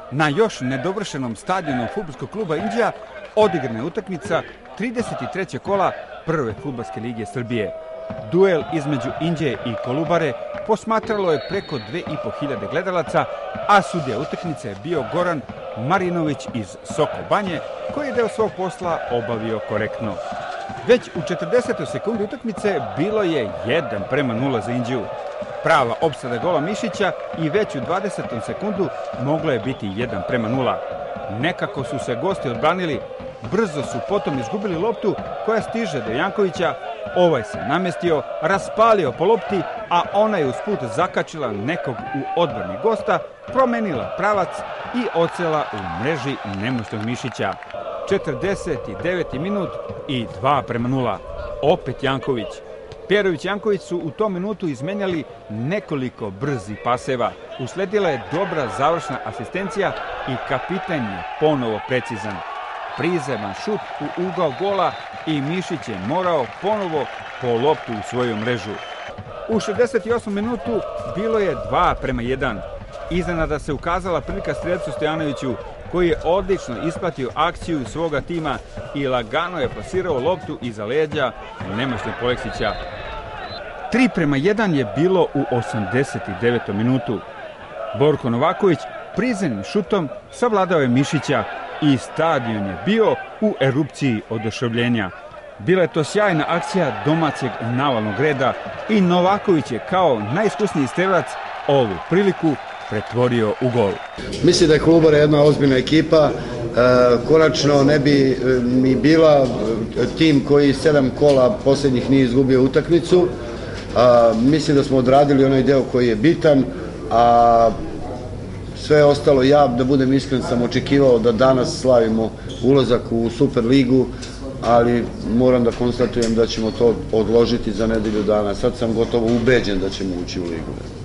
Na još nedovršenom stadionu fudbalskog kluba Inđija odigrana je utakmica 33. kola prve fudbalske lige Srbije. Duel između Inđije i Kolubare posmatralo je preko 2500 gledalaca, a sudija utakmice je bio Goran Marinović iz Soko Banje, koji je deo svog posla obavio korektno. Već u 40. sekundi utakmice bilo je 1:0 za Inđiju. Prava opsada gola Mišića i već u 20. sekundu moglo je biti 1:0. Nekako su se gosti odbranili, brzo su potom izgubili loptu koja stiže do Jankovića, ovaj se namestio, raspalio po lopti, a ona je usput zakačila nekog u odbrani gosta, promenila pravac i ocela u mreži nemoćnog Mišića. 49. minut i 2:0. Opet Janković. Perović i Janković su u tom minutu izmenjali nekoliko brzih paseva. Usledila je dobra završna asistencija i kapitan je ponovo precizan. Prizeman šut u ugao gola i Mišić je morao ponovo po loptu u svoju mrežu. U 68. minutu bilo je 2:1. Iznenada se ukazala prilika strelcu Stojanoviću, koji je odlično ispratio akciju svoga tima i lagano je plasirao loptu iza leđa nemoćnog Poleksića. 3:1 je bilo u 89. minutu. Borko Novaković prizemnim šutom savladao je Mišića i stadion je bio u erupciji oduševljenja. Bila je to sjajna akcija domaćeg navalnog reda i Novaković je kao najiskusniji strelac ovu priliku pretvorio u gol. Mislim da je Kolubara jedna ozbiljna ekipa, konačno ne bi mi bila tim koji 7 kola posljednjih nije izgubio utakmicu. Mislim da smo odradili onaj deo koji je bitan, a sve ostalo, ja da budem iskren sam očekivao da danas slavimo ulazak u Superligu, ali moram da konstatujem da ćemo to odložiti za nedelju dana. Sad sam gotovo ubeđen da ćemo ući u ligu.